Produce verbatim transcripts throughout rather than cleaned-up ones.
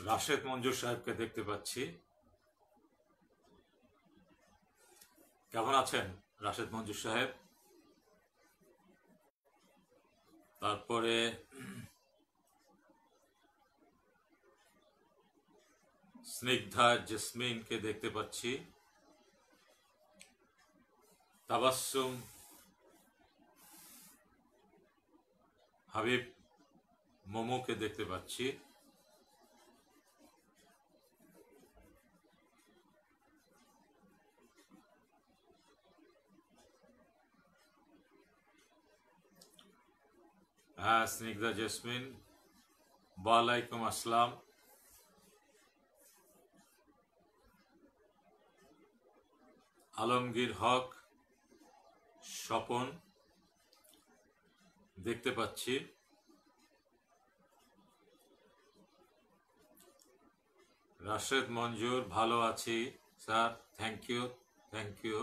রাশেদ মঞ্জুর সাহেবকে দেখতে পাচ্ছি। কেমন আছেন রাশেদ মঞ্জুর সাহেব? তারপরে স্নিগ্ধা জেসমিনকে দেখতে পাচ্ছি। তাবাসসুম হাবিব মোমোকে দেখতে পাচ্ছি। হ্যাঁ, স্নিগ্ধা জেসমিন, ওয়ালাইকুম আসসালাম। আলমগীর হক স্বপন দেখতে পাচ্ছি। রাশেদ মঞ্জুর, ভালো আছি sir, thank you thank you.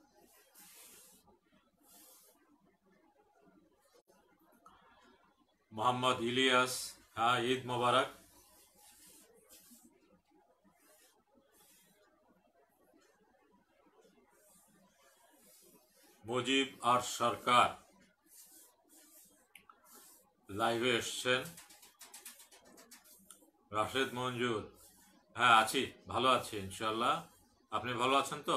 Mohammad Ilias, হ্যাঁ, ঈদ মোবারক। মুজিব আর সরকার লাইভে এসছেন। রাশেদ মঞ্জুর, হ্যাঁ আছি, ভালো আছি ইনশাল্লাহ। আপনি ভালো আছেন তো?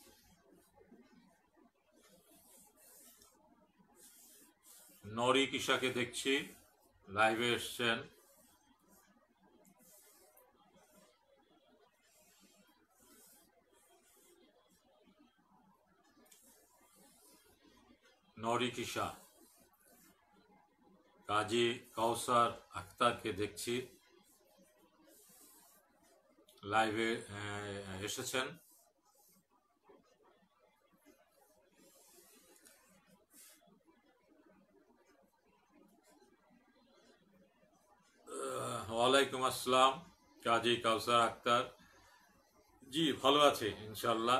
নরি কিশাকে দেখছি লাইভে এসছেন। নরি কিশা, কাজী কাউসার আক্তারকে দেখছি লাইভে এসেছেন। ওয়ালাইকুম আসসালাম কাজী কাউসার আক্তার, জি ভালো আছে ইনশাল্লাহ।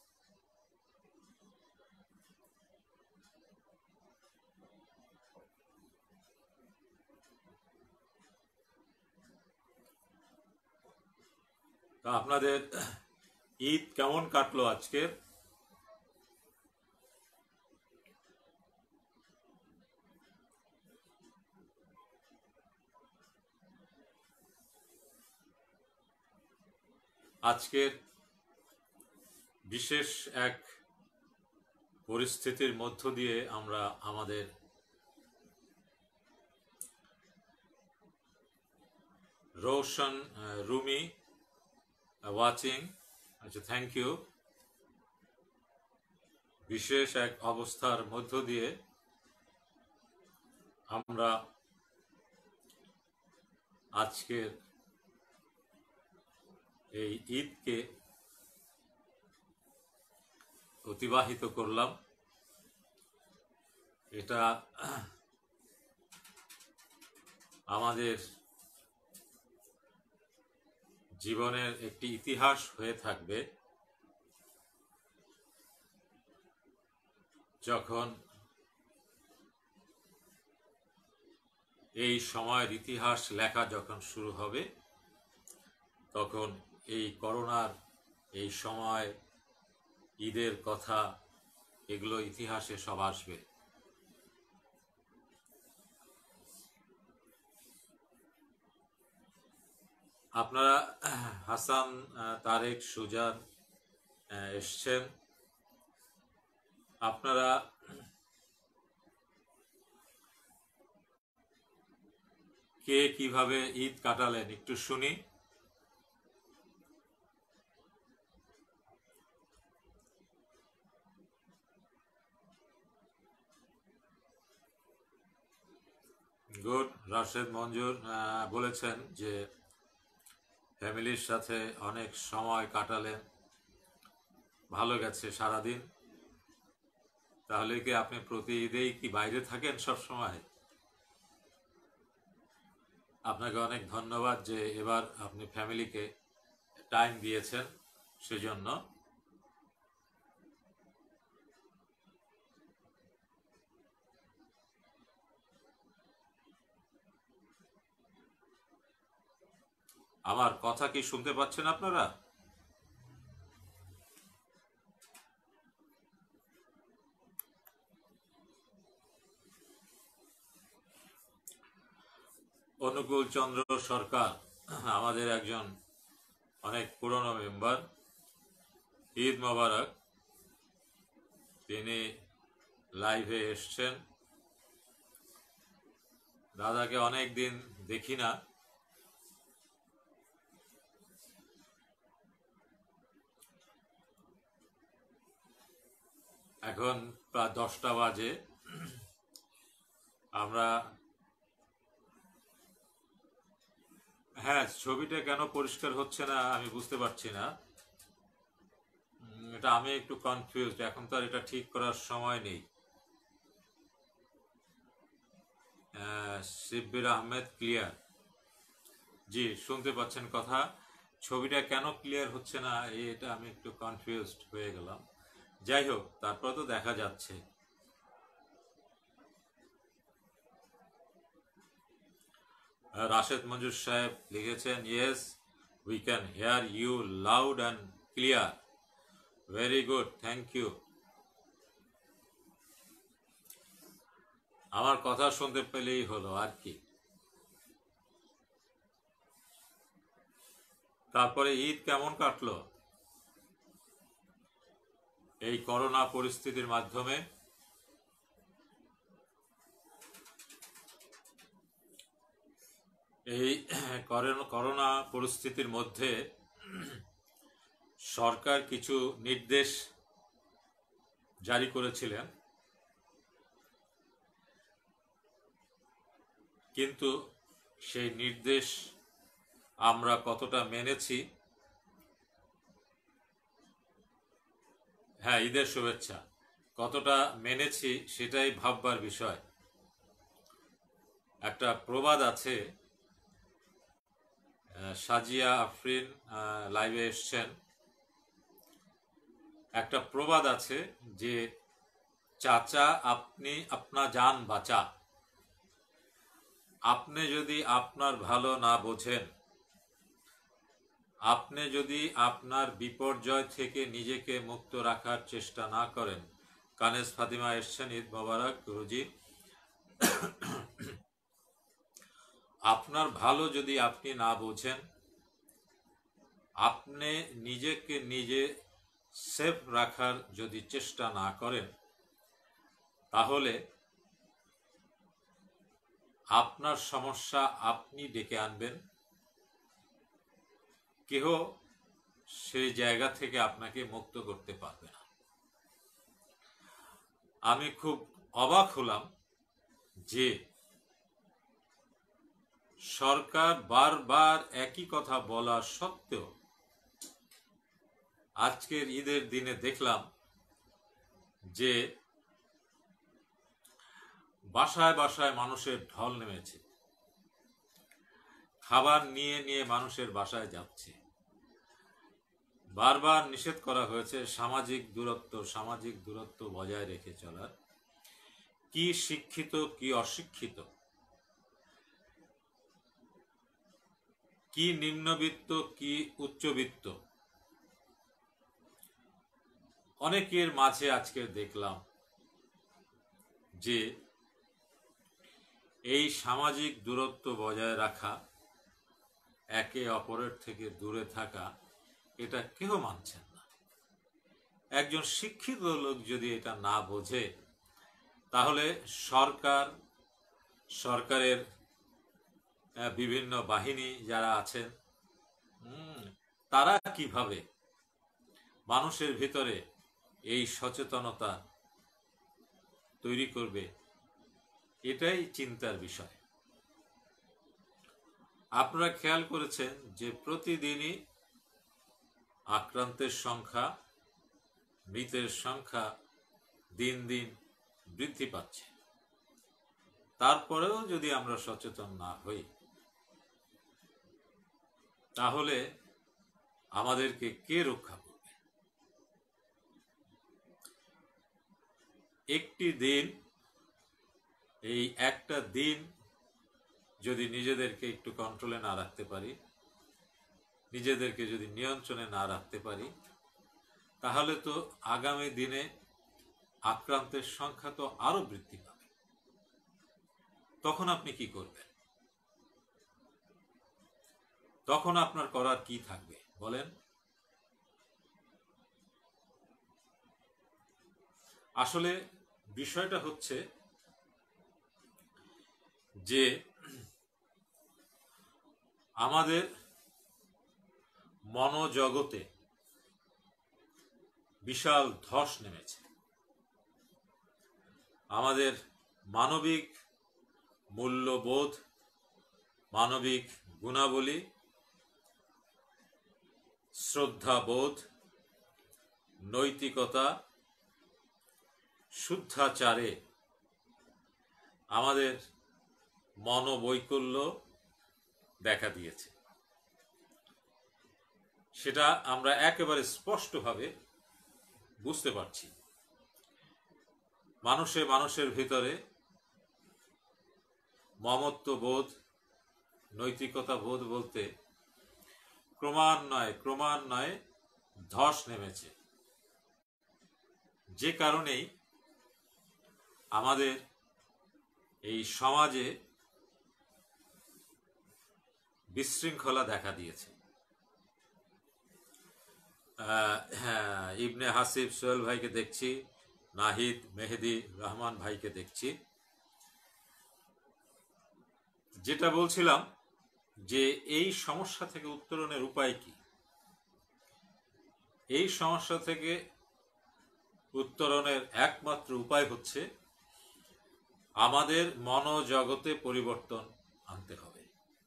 তা আপনাদের ঈদ কেমন কাটলো আজকের? আজকের বিশেষ এক পরিস্থিতির মধ্য দিয়ে আমরা আমাদের রোশন রুমি ওয়াচিং, আচ্ছা থ্যাংক ইউ। বিশেষ এক অবস্থার মধ্য দিয়ে আমরা আজকের এই ঈদকে অতিবাহিত করলাম। এটা আমাদের জীবনের একটি ইতিহাস হয়ে থাকবে, যখন এই সময়ের ইতিহাস লেখা যখন শুরু হবে, তখন এই করোনার এই সময়, ঈদের কথা, এগুলো ইতিহাসে সব আসবে। আপনারা হাসান তারেক সুজান এসছেন। আপনারা কে কিভাবে ঈদ কাটালেন একটু শুনি। গুড। রাশেদ মঞ্জুর বলেছেন যে ফ্যামিলির সাথে অনেক সময় কাটালেন, ভালো গেছে সারাদিন। তাহলে কি আপনি প্রতি ঈদেই কি বাইরে থাকেন সব সময়? আপনাকে অনেক ধন্যবাদ যে এবার আপনি ফ্যামিলিকে টাইম দিয়েছেন সেজন্য। আমার কথা কি শুনতে পাচ্ছেন আপনারা? অনুকূল চন্দ্র সরকার আমাদের একজন অনেক পুরনো মেম্বার, ঈদ মোবারক। তিনি লাইভে এসছেন। দাদাকে অনেক দিন দেখি না, এখন প্রায় দশটা বাজে। আমরা হ্যাঁ, ছবিটা কেন পরিষ্কার হচ্ছে না আমি বুঝতে পারছি না। উম, এটা আমি একটু কনফিউজড। এখন তো আর এটা ঠিক করার সময় নেই। আহ, শিব্বির আহমেদ ক্লিয়ার, জি শুনতে পাচ্ছেন কথা। ছবিটা কেন ক্লিয়ার হচ্ছে না এটা আমি একটু কনফিউজড হয়ে গেলাম। যাই হোক, তারপর তো দেখা যাচ্ছে। আহ, রাশেদ মঞ্জুর সাহেব লিখেছেন, yes we can hear you loud and clear. Very good, thank you. আমার কথা শুনতে পেলেই হলো আর কি। তারপরে ঈদ কেমন কাটলো এই করোনা পরিস্থিতির মাধ্যমে? এই করোনা পরিস্থিতির মধ্যে সরকার কিছু নির্দেশ জারি করেছিলেন, কিন্তু সেই নির্দেশ আমরা কতটা মেনেছি? হ্যাঁ, ঈদের শুভেচ্ছা। কতটা মেনেছি সেটাই ভাববার বিষয়। একটা প্রবাদ আছে, সাজিয়া আফরিন লাইভে এসছেন। একটা প্রবাদ আছে যে, চাচা আপনি আপনা জান বাঁচা। আপনি যদি আপনার ভালো না বোঝেন, আপনি যদি আপনার বিপর্যয় থেকে নিজেকে মুক্ত রাখার চেষ্টা না করেন। কানেজ ফাতিমা এসছেন, ঈদ মোবারক গুরুজি। আপনার ভালো যদি আপনি না বোঝেন, আপনি নিজেকে নিজে সেফ রাখার যদি চেষ্টা না করেন, তাহলে আপনার সমস্যা আপনি ডেকে আনবেন। কেহ সেই জায়গা থেকে আপনাকে মুক্ত করতে পারবে না। আমি খুব অবাক হলাম যে সরকার বারবার একই কথা বলা সত্ত্বেও আজকের ঈদের দিনে দেখলাম যে বাসায় বাসায় মানুষের ঢল নেমেছে। খাবার নিয়ে নিয়ে মানুষের বাসায় যাচ্ছে। বারবার নিষেধ করা হয়েছে সামাজিক দূরত্ব সামাজিক দূরত্ব বজায় রেখে চলার। কি শিক্ষিত কি অশিক্ষিত, কি নিম্নবিত্ত কি উচ্চবিত্ত, অনেকের মাঝে আজকে দেখলাম যে এই সামাজিক দূরত্ব বজায় রাখা, একে অপরের থেকে দূরে থাকা, এটা কেউ মানছেন না। একজন শিক্ষিত লোক যদি এটা না বোঝে, তাহলে সরকার সরকারের বিভিন্ন বাহিনী যারা আছেন, তারা কিভাবে মানুষের ভিতরে এই সচেতনতা তৈরি করবে, এটাই চিন্তার বিষয়। আপনারা খেয়াল করেছেন যে প্রতিদিনই আক্রান্তের সংখ্যা, মৃতের সংখ্যা দিন দিন বৃদ্ধি পাচ্ছে। তারপরেও যদি আমরা সচেতন না হই, তাহলে আমাদেরকে কে রক্ষা করবে? একটি দিন, এই একটা দিন যদি নিজেদেরকে একটু কন্ট্রোলে না রাখতে পারি, নিজেদেরকে যদি নিয়ন্ত্রণে না রাখতে পারি, তাহলে তো আগামী দিনে আক্রান্তের সংখ্যা তো আরো বৃদ্ধি পাবে। তখন আপনি কি করবেন? তখন আপনার করার কি থাকবে বলেন? আসলে বিষয়টা হচ্ছে যে আমাদের মনোজগতে বিশাল ধস নেমেছে। আমাদের মানবিক মূল্যবোধ, মানবিক গুণাবলী, শ্রদ্ধাবোধ, নৈতিকতা, শুদ্ধাচারে আমাদের মনোবৈকল্য দেখা দিয়েছে। সেটা আমরা একেবারে স্পষ্টভাবে বুঝতে পারছি। মানুষে মানুষের ভিতরে মমত্ববোধ, নৈতিকতা বোধ বলতে ক্রমান্বয়ে ক্রমান্বয়ে ধস নেমেছে, যে কারণেই আমাদের এই সমাজে বিশৃঙ্খলা দেখা দিয়েছে। হ্যাঁ, ইবনে হাসিব সোহেল ভাইকে দেখছি, নাহিদ মেহেদি রহমান ভাইকে দেখছি। যেটা বলছিলাম যে এই সমস্যা থেকে উত্তরণের উপায় কি? এই সমস্যা থেকে উত্তরণের একমাত্র উপায় হচ্ছে আমাদের মনোজগতে পরিবর্তন আনতে হবে।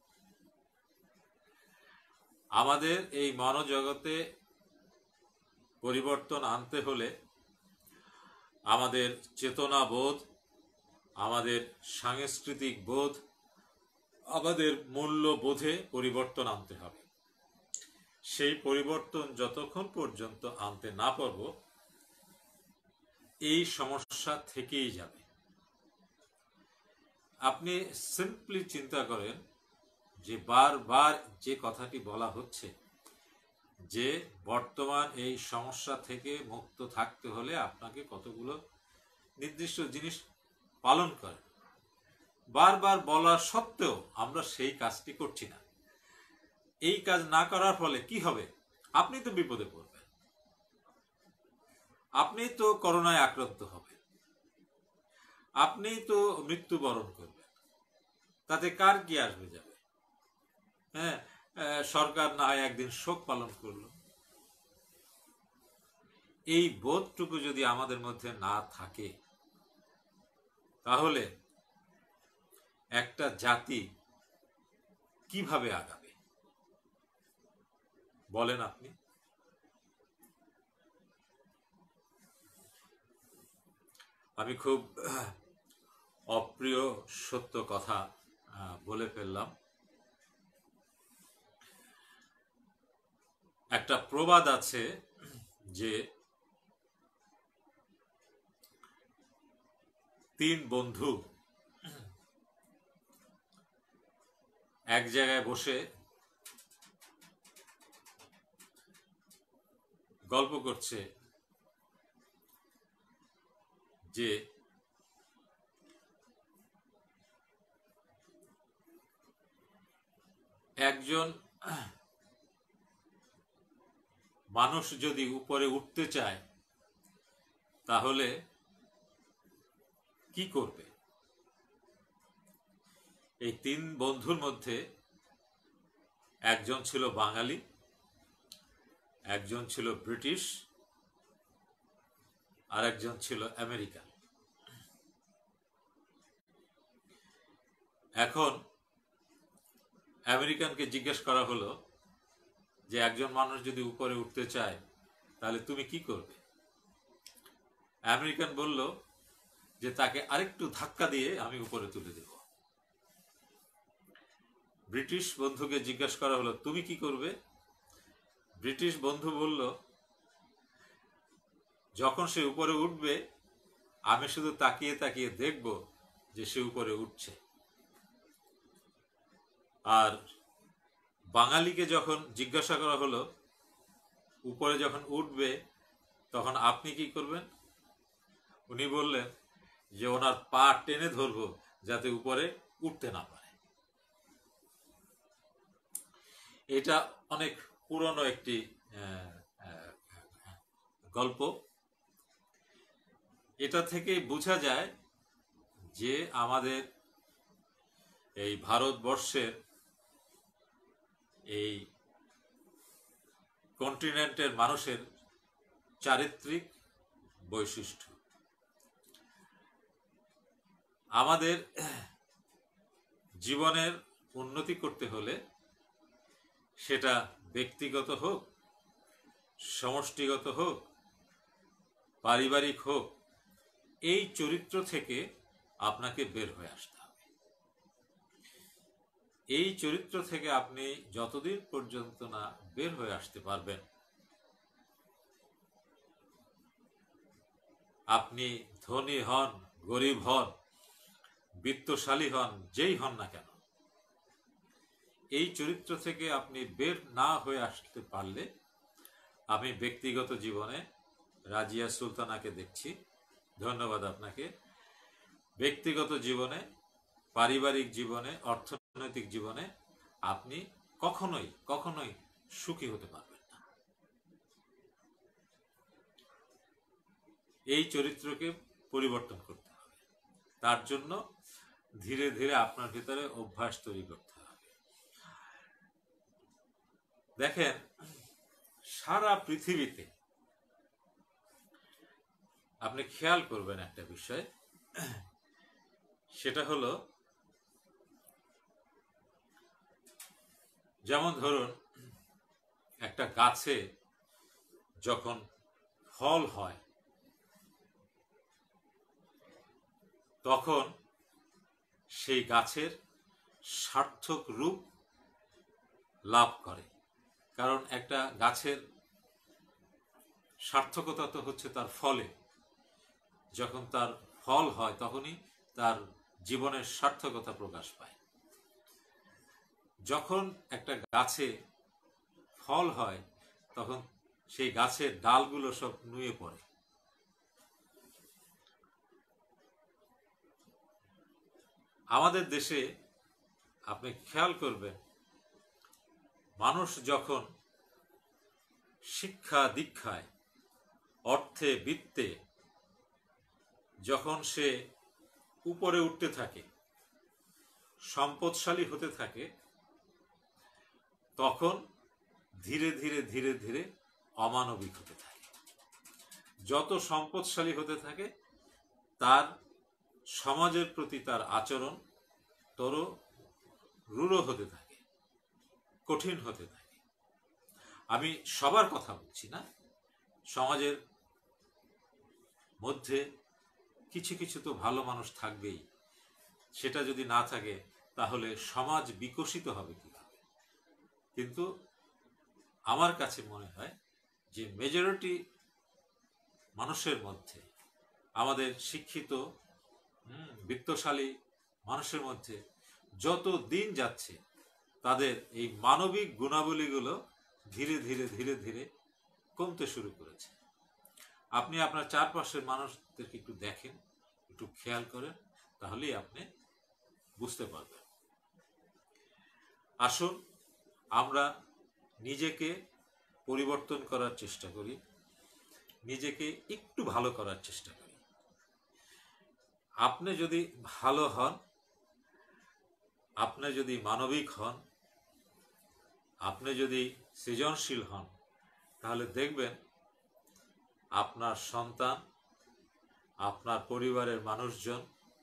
আমাদের এই মনোজগতে পরিবর্তন আনতে হলে আমাদের চেতনা বোধ, আমাদের সাংস্কৃতিক বোধ, আমাদের মূল্যবোধে পরিবর্তন আনতে হবে। সেই পরিবর্তন যতক্ষণ পর্যন্ত আনতে না পারব, এই সমস্যা থেকেই যাবে। আপনি সিম্পলি চিন্তা করেন যে বারবার যে কথাটি বলা হচ্ছে যে বর্তমান এই সমস্যা থেকে মুক্ত থাকতে হলে আপনাকে কতগুলো নির্দিষ্ট জিনিস পালন করেন, বারবার বলা সত্ত্বেও আমরা সেই কাজটি করছি না। এই কাজ না করার ফলে কি হবে? আপনি তো বিপদে পড়বেন, আপনি তো করোনায় আক্রান্ত হবেন, আপনি তো মৃত্যুবরণ করবেন। তাতে কার কি আসবে যাবে? হ্যাঁ, সরকার না হয় একদিন শোক পালন করলো। এই বোধটুকু যদি আমাদের মধ্যে না থাকে, তাহলে একটা জাতি কিভাবে আগাবে বলেন আপনি? আমি খুব অপ্রিয় সত্য কথা বলে ফেললাম। একটা প্রবাদ আছে যে তিন বন্ধু এক জায়গায় বসে গল্প করছে যে একজন মানুষ যদি উপরে উঠতে চায় তাহলে কি করবে? এই তিন বন্ধুর মধ্যে একজন ছিল বাঙালি, একজন ছিল ব্রিটিশ, আর একজন ছিল আমেরিকান। এখন আমেরিকানকে জিজ্ঞেস করা হলো যে একজন মানুষ যদি উপরে উঠতে চায় তাহলে তুমি কি করবে? আমেরিকান বলল যে তাকে আরেকটু ধাক্কা দিয়ে আমি উপরে তুলে দেব। ব্রিটিশ বন্ধুকে জিজ্ঞেস করা হলো তুমি কি করবে? ব্রিটিশ বন্ধু বলল যখন সে উপরে উঠবে আমি শুধু তাকিয়ে তাকিয়ে দেখব যে সে উপরে উঠছে। আর বাঙালিকে যখন জিজ্ঞাসা করা হলো উপরে যখন উঠবে তখন আপনি কি করবেন, উনি বললেন যে ওনার পা টেনে ধরবো যাতে উপরে উঠতে না পারে। এটা অনেক পুরনো একটি গল্প। এটা থেকে বোঝা যায় যে আমাদের এই ভারতবর্ষের এই কন্টিনেন্টের মানুষের চারিত্রিক বৈশিষ্ট্য। আমাদের জীবনের উন্নতি করতে হলে সেটা ব্যক্তিগত হোক, সমষ্টিগত হোক, পারিবারিক হোক, এই চরিত্র থেকে আপনাকে বের হয়ে আসতে হবে। এই চরিত্র থেকে আপনি যতদিন পর্যন্ত না বের হয়ে আসতে পারবেন, আপনি ধনী হন, গরিব হন, বিত্তশালী হন, যেই হন না কেন, এই চরিত্র থেকে আপনি বের না হয়ে আসতে পারলে, আমি ব্যক্তিগত জীবনে রাজিয়া সুলতানাকে দেখছি, ধন্যবাদ আপনাকে, ব্যক্তিগত জীবনে, পারিবারিক জীবনে, অর্থনৈতিক জীবনে আপনি কখনোই কখনোই সুখী হতে পারবেন না। এই চরিত্রকে পরিবর্তন করতে হবে। তার জন্য ধীরে ধীরে আপনার ভিতরে অভ্যাস তৈরি করতে হবে। দেখেন, সারা পৃথিবীতে আপনি খেয়াল করবেন একটা বিষয়, সেটা হলো যেমন ধরুন একটা গাছে যখন ফল হয় তখন সেই গাছের সার্থক রূপ লাভ করে। কারণ একটা গাছের সার্থকতা তো হচ্ছে তার ফলে, যখন তার ফল হয় তখনই তার জীবনের সার্থকতা প্রকাশ পায়। যখন একটা গাছে ফল হয় তখন সেই গাছের ডালগুলো সব নুয়ে পড়ে। আমাদের দেশে আপনি খেয়াল করবেন, মানুষ যখন শিক্ষা দীক্ষায়, অর্থে, বিত্তে যখন সে উপরে উঠতে থাকে, সম্পদশালী হতে থাকে, তখন ধীরে ধীরে ধীরে ধীরে অমানবিক হতে থাকে। যত সম্পদশালী হতে থাকে তার সমাজের প্রতি তার আচরণ তর রূঢ় হতে থাকে, কঠিন হতে থাকে। আমি সবার কথা বলছি না, সমাজের মধ্যে কিছু কিছু তো ভালো মানুষ থাকবেই। সেটা যদি না থাকে তাহলে সমাজ বিকশিত হবে কিভাবে? কিন্তু আমার কাছে মনে হয় যে মেজরিটি মানুষের মধ্যে, আমাদের শিক্ষিত বিত্তশালী মানুষের মধ্যে যত দিন যাচ্ছে তাদের এই মানবিক গুণাবলীগুলো ধীরে ধীরে ধীরে ধীরে কমতে শুরু করেছে। আপনি আপনার চারপাশের মানুষদেরকে একটু দেখেন, একটু খেয়াল করেন, তাহলেই আপনি বুঝতে পারবেন। আসুন আমরা নিজেকে পরিবর্তন করার চেষ্টা করি, নিজেকে একটু ভালো করার চেষ্টা করি। আপনি যদি ভালো হন, আপনি যদি মানবিক হন, আপনি যদি সৃজনশীল হন, তাহলে দেখবেন আপনার সন্তান, আপনার পরিবারের মানুষজন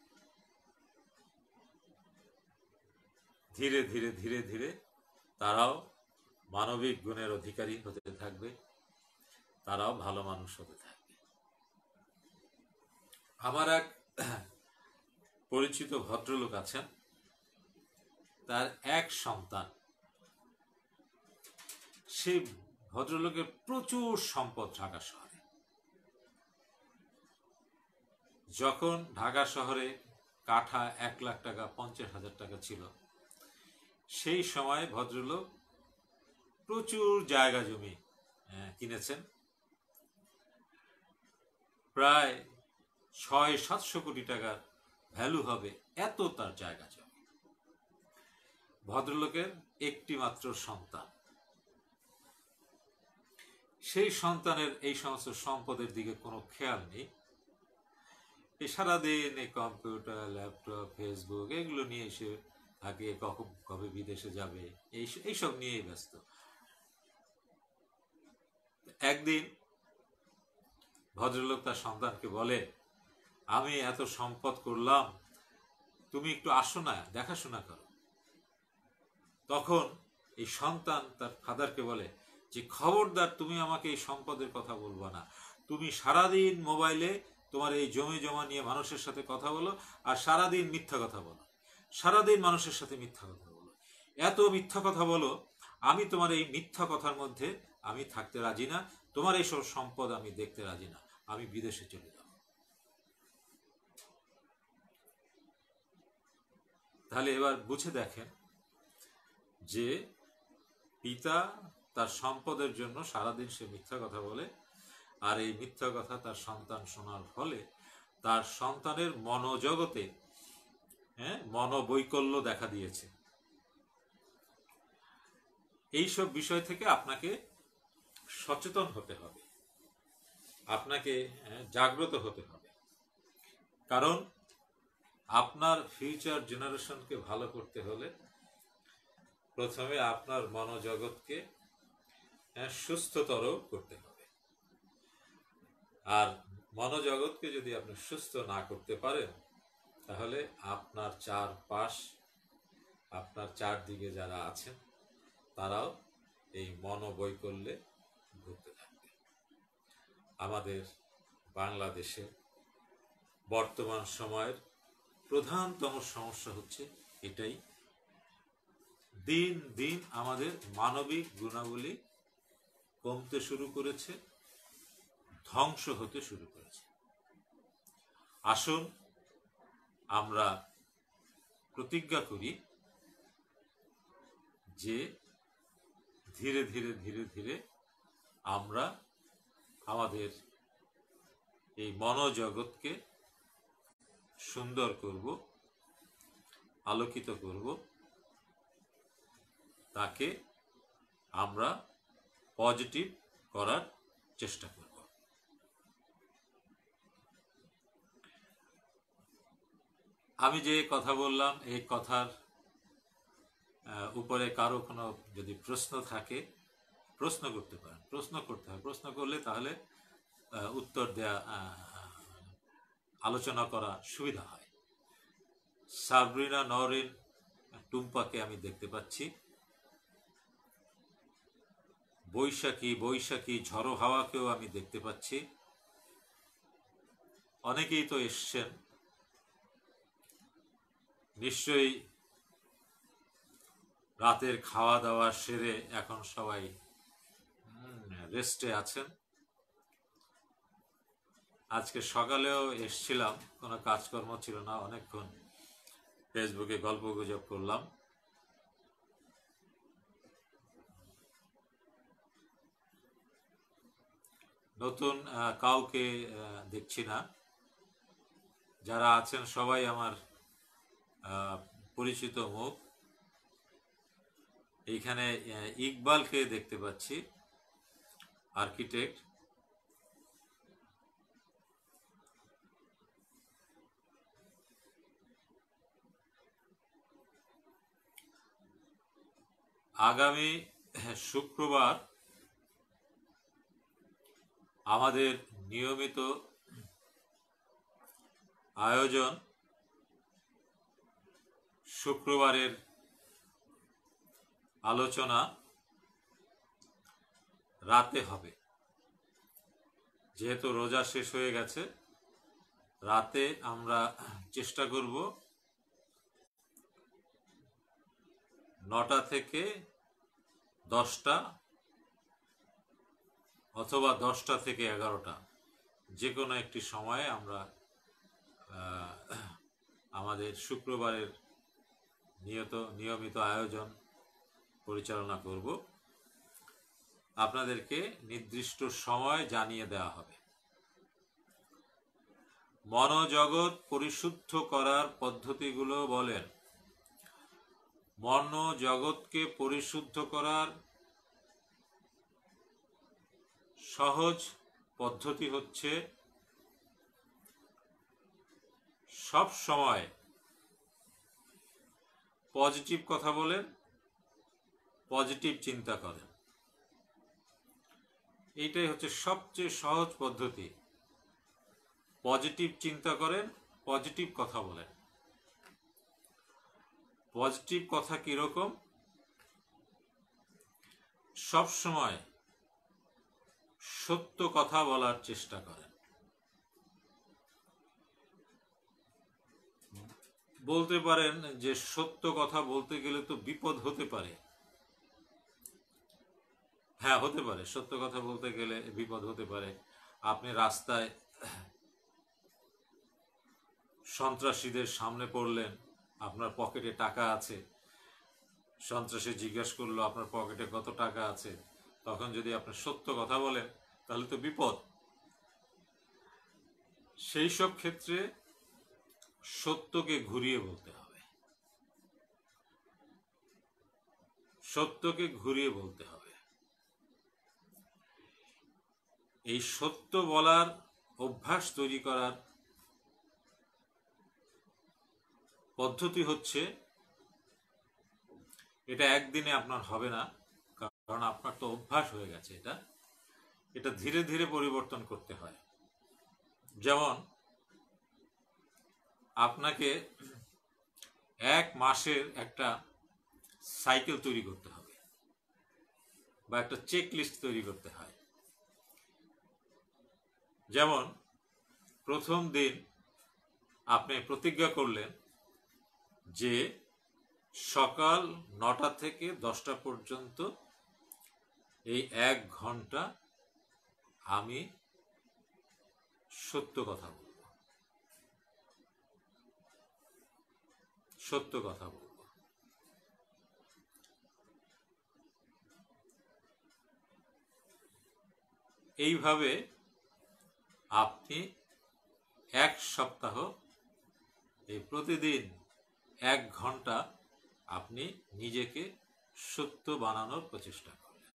ধীরে ধীরে ধীরে ধীরে তারাও মানবিক গুণের অধিকারী হতে থাকবে, তারাও ভালো মানুষ হতে থাকবে। আমার এক পরিচিত ভদ্রলোক আছেন, তার এক সন্তান, সেই ভদ্রলোকের প্রচুর সম্পদ ঢাকা শহরে। যখন ঢাকা শহরে কাঠা এক লাখ টাকা, পঞ্চাশ হাজার টাকা ছিল, সেই সময় ভদ্রলোক প্রচুর জায়গা জমি আহ, কিনেছেন, প্রায় ছয় সাতশো কোটি টাকার ভ্যালু হবে এত তার জায়গা জমি। ভদ্রলোকের একটি মাত্র সন্তান, সেই সন্তানের এই সমস্ত সম্পদের দিকে কোনো খেয়াল নেই। এই সারাদিন এই কম্পিউটার, ল্যাপটপ, ফেসবুক এগুলো নিয়ে এসে থাকে, কখন কবে বিদেশে যাবে এই এইসব নিয়েই ব্যস্ত। একদিন ভদ্রলোক তার সন্তানকে বলে, আমি এত সম্পদ করলাম, তুমি একটু আসো না, দেখাশোনা করো। তখন এই সন্তান তার ফাদারকে বলে যে, খবরদার তুমি আমাকে এই সম্পদের কথা বলবা না, তুমি সারাদিন মোবাইলে তোমার এই জমি জমা নিয়ে মানুষের সাথে কথা বলো, আর সারাদিন মিথ্যা কথা বলো, সারাদিন মানুষের সাথে মিথ্যা কথা বলো, এত মিথ্যা কথা বলো, আমি তোমার এই মিথ্যা কথার মধ্যে আমি থাকতে রাজি না, তোমার এইসব সম্পদ আমি দেখতে রাজি না, আমি বিদেশে চলে যাব। তাহলে এবার বুঝে দেখেন যে পিতা তার সম্পদের জন্য সারাদিন সে মিথ্যা কথা বলে, আর এই মিথ্যা কথা তার সন্তান শোনার ফলে তার সন্তানের মনোজগতে হ্যাঁ মনোবৈকল্য দেখা দিয়েছে। এইসব বিষয় থেকে আপনাকে সচেতন হতে হবে, আপনাকে জাগ্রত হতে হবে। কারণ আপনার ফিউচার জেনারেশনকে ভালো করতে হলে প্রথমে আপনার মনোজগৎকে সুস্থতর করতে হবে। আর মনোজগৎকে যদি আপনি সুস্থ না করতে পারেন, তাহলে আপনার চারপাশ, আপনার চারদিকে যারা আছেন তারাও এই মনোবৈকল্যে ভুগতে থাকবে। আমাদের বাংলাদেশে বর্তমান সময়ের প্রধানতম সমস্যা হচ্ছে এটাই, দিন দিন আমাদের মানবিক গুণাবলী কমতে শুরু করেছে, ধ্বংস হতে শুরু করেছে। আসুন আমরা প্রতিজ্ঞা করি যে ধীরে ধীরে ধীরে ধীরে আমরা আমাদের এই মনোজগৎকে সুন্দর করব, আলোকিত করব, তাকে আমরা পজিটিভ করার চেষ্টা করব। আমি যে কথা বললাম এই কথার উপরে কারো কোনো যদি প্রশ্ন থাকে প্রশ্ন করতে পারেন, প্রশ্ন করতে হয়, প্রশ্ন করলে তাহলে উত্তর দেয়া, আলোচনা করা সুবিধা হয়। সাবরিনা নওরিন টুম্পাকে আমি দেখতে পাচ্ছি, বৈশাখী বৈশাখী ঝড়ো হাওয়াকেও আমি দেখতে পাচ্ছি। অনেকেই তো এসছেন, নিশ্চয়ই রাতের খাওয়া দাওয়া সেরে এখন সবাই রেস্টে আছেন। আজকে সকালেও এসছিলাম, কোনো কাজকর্ম ছিল না, অনেকক্ষণ ফেসবুকে গল্প গুজব করলাম। নতুন কাউকে দেখছি না, যারা আছেন সবাই আমার পরিচিত মুখ। এইখানে ইকবালকে দেখতে পাচ্ছি, আর্কিটেক্ট। আগামী শুক্রবার আমাদের নিয়মিত আয়োজন, শুক্রবারের আলোচনা রাতে হবে। যেহেতু রোজা শেষ হয়ে গেছে, রাতে আমরা চেষ্টা করব নটা থেকে দশটা অথবা দশটা থেকে এগারোটা, যে কোনো একটি সময়ে আমরা আমাদের শুক্রবারের নিয়ত নিয়মিত আয়োজন পরিচালনা করব। আপনাদেরকে নির্দিষ্ট সময় জানিয়ে দেওয়া হবে। মনোজগৎ পরিশুদ্ধ করার পদ্ধতিগুলো বলেন। মনোজগৎকে পরিশুদ্ধ করার সহজ পদ্ধতি হচ্ছে সব সময় পজিটিভ কথা বলেন, পজিটিভ চিন্তা করেন। এইটাই হচ্ছে সবচেয়ে সহজ পদ্ধতি। পজিটিভ চিন্তা করেন, পজিটিভ কথা বলেন। পজিটিভ কথা কিরকম? সব সময় সত্য কথা বলার চেষ্টা করেন। বলতে পারেন যে সত্য কথা বলতে গেলে তো বিপদ হতে পারে। হ্যাঁ, হতে পারে। সত্য কথা বলতে গেলে বিপদ হতে পারে। আপনি রাস্তায় সন্ত্রাসীদের সামনে পড়লেন, আপনার পকেটে টাকা আছে, সন্ত্রাসী জিজ্ঞেস করলো আপনার পকেটে কত টাকা আছে, তখন যদি আপনি সত্য কথা বলেন তাহলে তো বিপদ। সেই সব ক্ষেত্রে সত্যকে ঘুরিয়ে বলতে হবে। সত্যকে ঘুরিয়ে বলতে হবে। এই সত্য বলার অভ্যাস তৈরি করার পদ্ধতি হচ্ছে, এটা একদিনে আপনার হবে না, কারণ আপনার তো অভ্যাস হয়ে গেছে। এটা এটা ধীরে ধীরে পরিবর্তন করতে হয়। যেমন আপনাকে এক মাসের একটা সাইকেল তৈরি করতে হবে বা একটা চেক লিস্ট তৈরি করতে হয়। যেমন প্রথম দিন আপনি প্রতিজ্ঞা করলেন যে সকাল নটা থেকে দশটা পর্যন্ত এই এক ঘন্টা আমি সত্য কথা বলব, সত্য কথা বলব। এইভাবে আপনি এক সপ্তাহ, এই প্রতিদিন এক ঘন্টা আপনি নিজেকে সত্য বানানোর প্রচেষ্টা করলেন।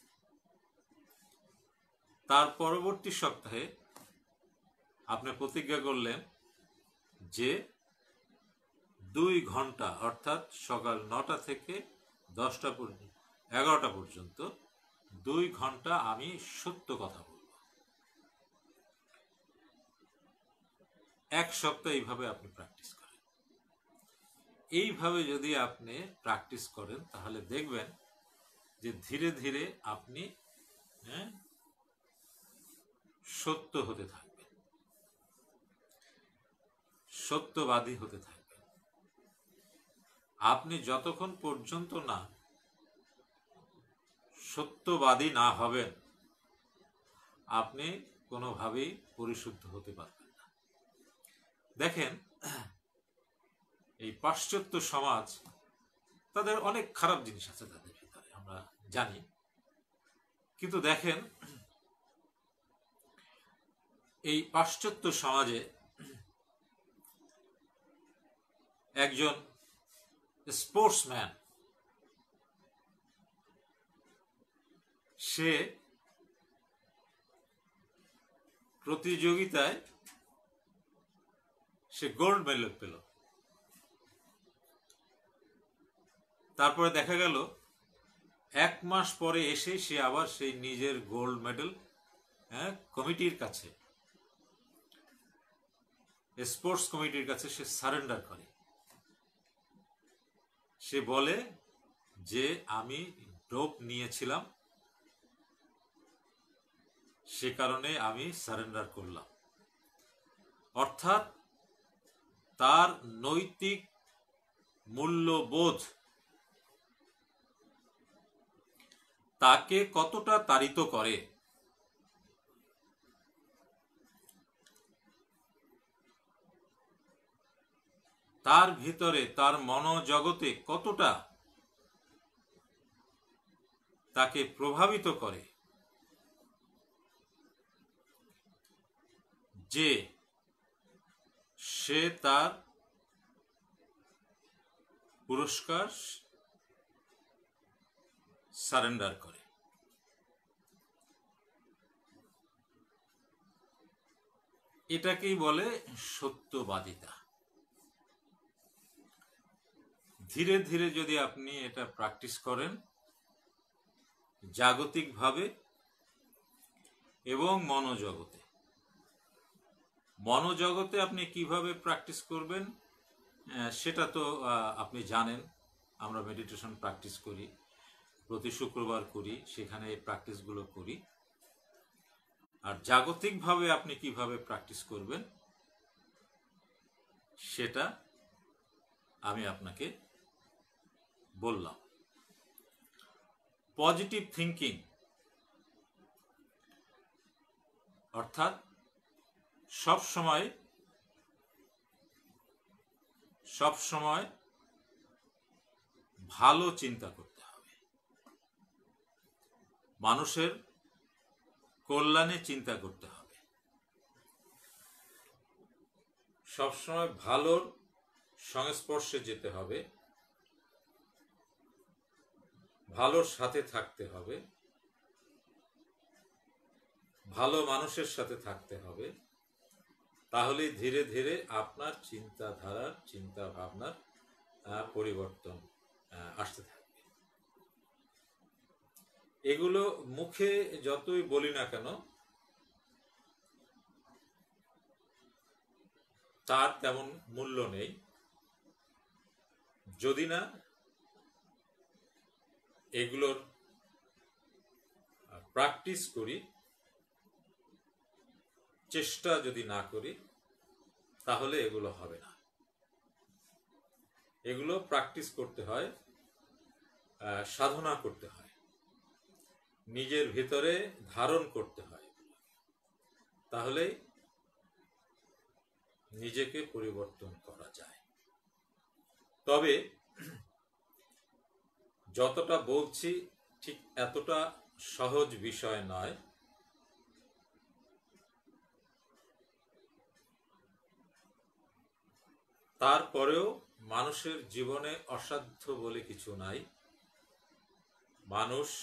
তার পরবর্তী সপ্তাহে আপনি প্রতিজ্ঞা করলেন যে দুই ঘন্টা অর্থাৎ সকাল নটা থেকে দশটা পর্যন্ত এগারোটা পর্যন্ত দুই ঘন্টা আমি সত্য কথা বলব। এক সপ্তাহ এইভাবে আপনি প্র্যাকটিস করেন। এইভাবে যদি আপনি প্র্যাকটিস করেন তাহলে দেখবেন যে ধীরে ধীরে আপনি হ্যাঁ সত্য হতে থাকবেন, সত্যবাদী হতে থাকবেন। আপনি যতক্ষণ পর্যন্ত না সত্যবাদী না হবেন, আপনি কোনোভাবেই পরিশুদ্ধ হতে পারবেন না। দেখেন, এই পাশ্চাত্য সমাজ, তাদের অনেক খারাপ জিনিস আছে তাদের ভিতরে, আমরা জানি। কিন্তু দেখেন, এই পাশ্চাত্য সমাজে একজন স্পোর্টসম্যান, সে প্রতিযোগিতায় সে গোল্ড মেডেল পেল। তারপরে দেখা গেল এক মাস পরে এসে সে আবার সেই নিজের গোল্ড মেডেল হ্যাঁ কমিটির কাছে, স্পোর্টস কমিটির কাছে সে সারেন্ডার করে। সে বলে যে আমি ডোপ নিয়েছিলাম, সে কারণে আমি সারেন্ডার করলাম। অর্থাৎ তার নৈতিক মূল্যবোধ তাকে কতটা তাড়িত করে, তার ভিতরে, তার মনোজগতে কতটা তাকে প্রভাবিত করে, যে সে তার পুরস্কার সারেন্ডার করে। এটাকেই বলে সত্যবাদিতা। ধীরে ধীরে যদি আপনি এটা প্র্যাকটিস করেন জাগতিকভাবে এবং মনোজগতে, মনোজগতে আপনি কিভাবে প্র্যাকটিস করবেন সেটা তো আপনি জানেন। আমরা মেডিটেশন প্র্যাকটিস করি, প্রতি শুক্রবার করি, সেখানে এই প্র্যাকটিসগুলো করি। আর জাগতিকভাবে আপনি কিভাবে প্র্যাকটিস করবেন সেটা আমি আপনাকে বললাম। পজিটিভ থিঙ্কিং অর্থাৎ সব সময় সব সময় ভালো চিন্তা করতে হবে, মানুষের কল্যাণে চিন্তা করতে হবে, সবসময় ভালোর সংস্পর্শে যেতে হবে, ভালোর সাথে থাকতে হবে, ভালো মানুষের সাথে থাকতে হবে। তাহলে ধীরে ধীরে আপনার চিন্তাধারার চিন্তা ভাবনার পরিবর্তন আসতে থাকবে। এগুলো মুখে যতই বলি না কেন তার তেমন মূল্য নেই যদি না এগুলোর প্র্যাকটিস করি, চেষ্টা যদি না করি তাহলে এগুলো হবে না। এগুলো প্র্যাকটিস করতে হয়, সাধনা করতে হয়, নিজের ভিতরে ধারণ করতে হয়, তাহলে নিজেকে পরিবর্তন করা যায়। তবে যতটা বলছি ঠিক এতটা সহজ বিষয় নয়। তারপরেও মানুষের জীবনে অসাধ্য বলে কিছু নাই। মানুষ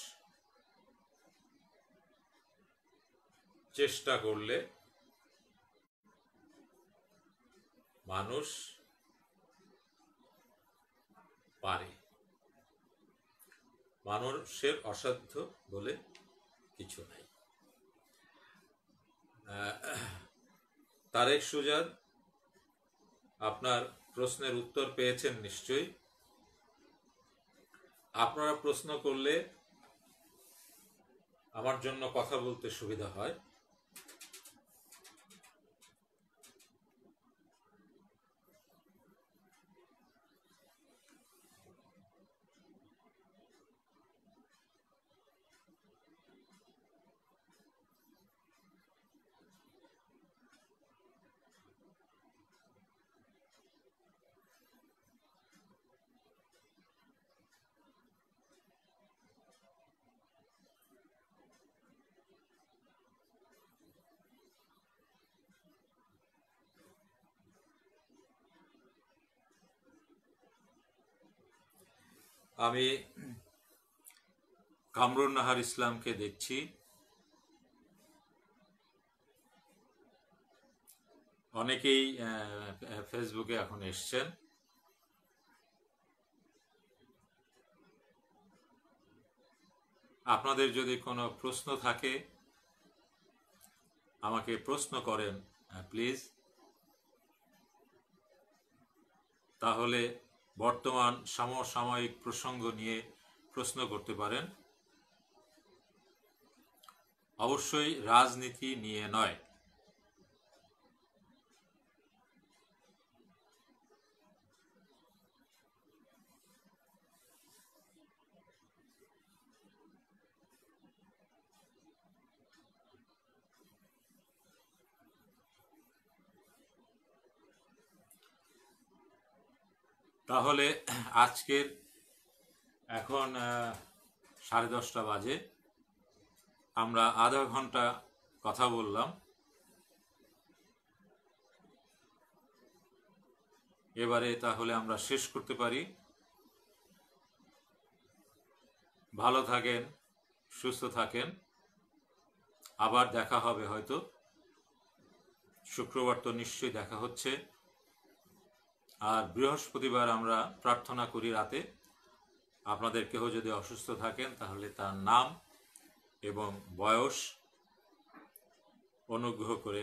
চেষ্টা করলে মানুষ পারে। মানুষের অসাধ্য বলে কিছু নাই। তারেক সুজাদ, আপনার প্রশ্নের উত্তর পেয়েছেন নিশ্চয়ই। আপনারা প্রশ্ন করলে আমার জন্য কথা বলতে সুবিধা হয়। আমি কামরুন নাহার ইসলামকে দেখছি। অনেকেই ফেসবুকে এখন এসছেন। আপনাদের যদি কোনো প্রশ্ন থাকে আমাকে প্রশ্ন করেন প্লিজ। তাহলে বর্তমান সমসাময়িক প্রসঙ্গ নিয়ে প্রশ্ন করতে পারেন, অবশ্যই রাজনীতি নিয়ে নয়। তাহলে আজকের এখন সাড়ে দশটা বাজে, আমরা আধা ঘন্টা কথা বললাম। এবারে তাহলে আমরা শেষ করতে পারি। ভালো থাকেন, সুস্থ থাকেন। আবার দেখা হবে হয়তো, শুক্রবার তো নিশ্চয়ই দেখা হচ্ছে। আর বৃহস্পতিবার আমরা প্রার্থনা করি রাতে। আপনাদের কেউ যদি অসুস্থ থাকেন তাহলে তার নাম এবং বয়স অনুগ্রহ করে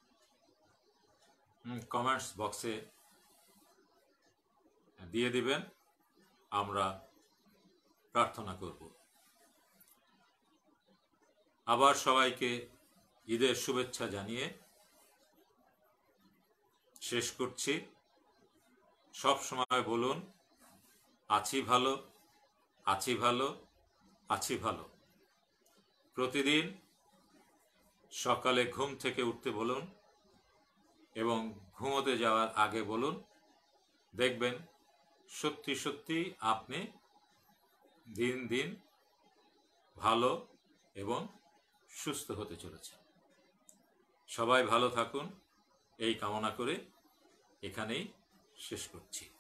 কমেন্টস বক্সে দিয়ে দিবেন, আমরা প্রার্থনা করব। আবার সবাইকে ঈদের শুভেচ্ছা জানিয়ে শেষ করছি। সব সময় বলুন, আছি ভালো, আছি ভালো, আছি ভালো। প্রতিদিন সকালে ঘুম থেকে উঠতে বলুন এবং ঘুমোতে যাওয়ার আগে বলুন। দেখবেন সত্যি সত্যি আপনি দিন দিন ভালো এবং সুস্থ হতে চলেছেন। সবাই ভালো থাকুন এই কামনা করে এখানেই শেষ করছি।